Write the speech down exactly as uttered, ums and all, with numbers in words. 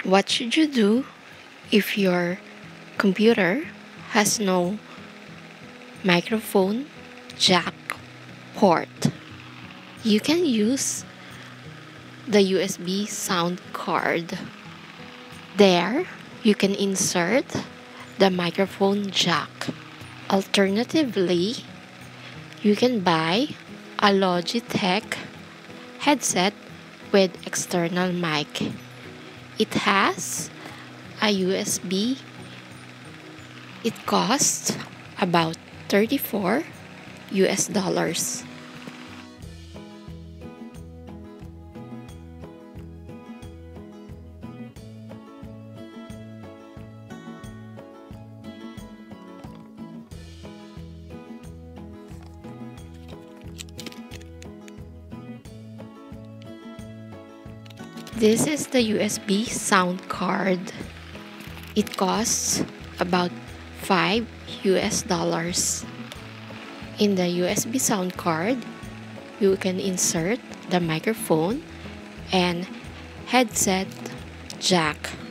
What should you do if your computer has no microphone jack port? You can use the U S B sound card. There, you can insert the microphone jack. Alternatively, you can buy a Logitech headset with external mic. It has a U S B. It costs about thirty-four U S dollars. This is the U S B sound card. It costs about five U S dollars. In the U S B sound card, you can insert the microphone and headset jack.